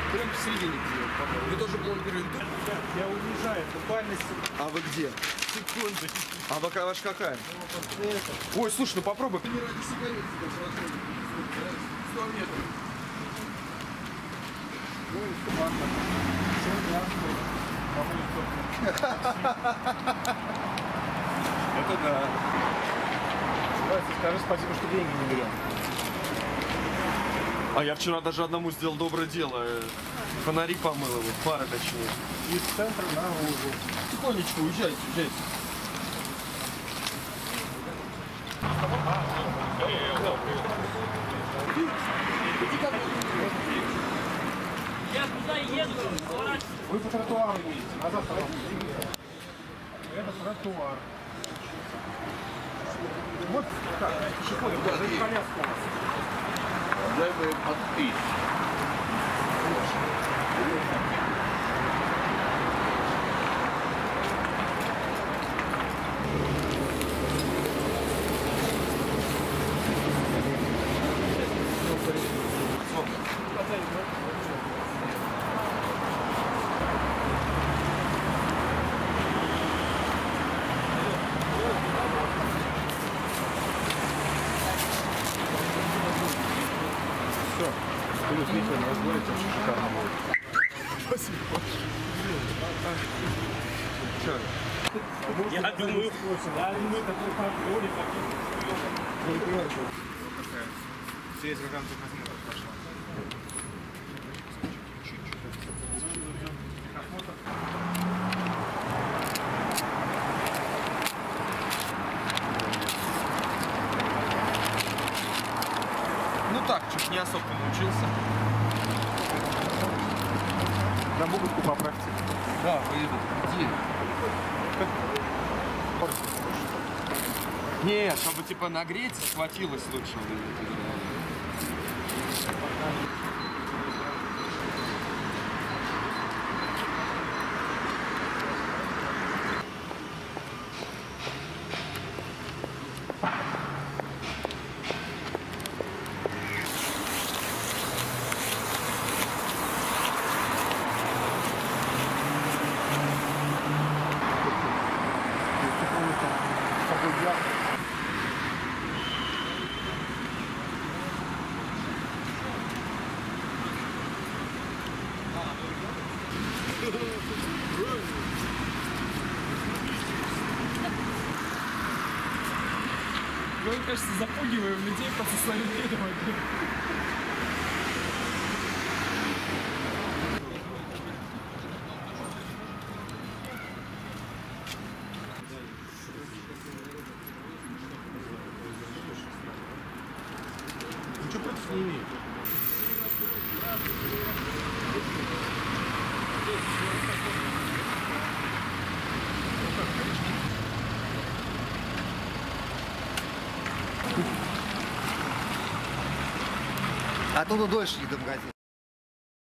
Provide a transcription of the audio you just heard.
Прям в середине где, по-моему. Вы тоже блогеры YouTube? Я уезжаю, буквально А вы где? секунду. А ваша какая? Ой, слушай, ну попробуй. Не ради сигарет тебя проходит. 100 метров. Это да. Скажи спасибо, что деньги не берем. А я вчера даже одному сделал доброе дело. Фонари помыл его, фары точнее. Из центра на угол. Тихонечко, уезжайте, уезжайте. Я туда еду, Вы по тротуару едете, назад пройдите. Это тротуар. Вот так, пешеходы, да, это коляска у вас. Дай бы подпись. Плюс вечер на разборе, это очень шикарно будет. Спасибо. Я думаю, это при контроле Такая. Через рукам тут насмотр пошла. Ну так, чуть не особо научился. На бубочку поправьте. Да, поеду. Где? Не, чтобы типа нагреть, схватилось лучше. Мы, кажется, запугиваем людей просто своим видом. Ничего против не имеет. Оттуда дольше не до магазина.